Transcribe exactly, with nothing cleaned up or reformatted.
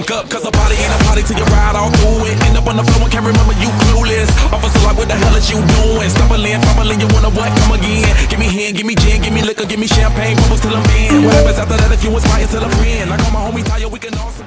fuck up, cause a party ain't a party till you ride all through it. End up on the floor and can't remember you clueless. Officer like, what the hell is you doing? Stumbling, fumbling, you wanna what? Come again. Give me hand, give me gin, give me liquor, give me champagne, bubbles till I'm in. What happens after that if you inspire till I'm in? I call my homie Tayo, we can all